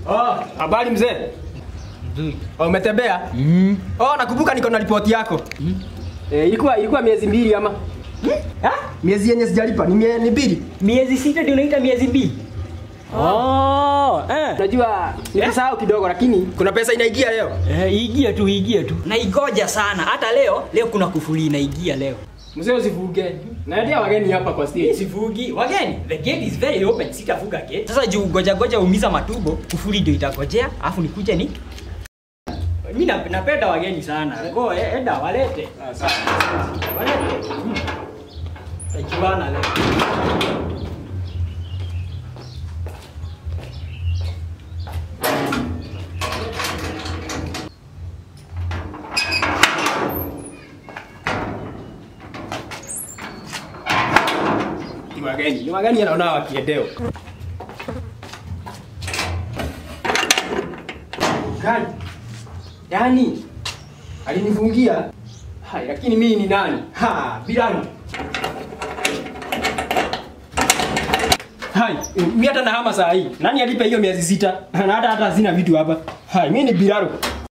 Habari mzee? Nzuri. Umetembea? Nakumbuka niko na ripoti yako. Ilikuwa miezi 2 ama? Miezi yenye sijalipa ni mbili. Miezi 6 ndio unaita miezi 2. Unajua nilisahau kidogo lakini kuna pesa inaingia leo. Igia tu. Naigoja sana. Hata leo kuna kufuli inaingia leo. Mzee usivuge. Naendea wageni hapa kwa stage. Sivugi. Wageni, the gate is very open. Sitafuga gate. Sasa juu goja umiza matumbo, kufuli ndio itagojea, afu nikuje ni. Mimi napenda wageni sana. Go enda walete. Sawa. Walete. Tajuana leo. Ni wageni anaona wakiendeo. Yaani alinifungia. Hai, lakini mimi ni nani? Bilani. Hai, mimi hata nahama saa hii. Nani alipe hiyo miezi 6? Na hata hazina vitu hapa. Hai, mimi ni Bilaro.